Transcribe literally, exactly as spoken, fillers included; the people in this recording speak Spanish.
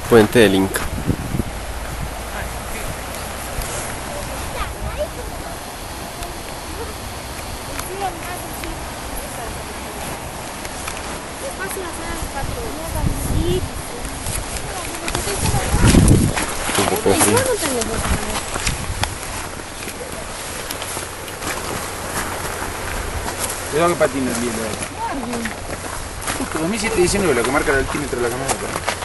Puente del Inca. Un poco frío. Cuidado que patina el libro. Justo dos mil diecinueve, lo que marca el altímetro de la camioneta.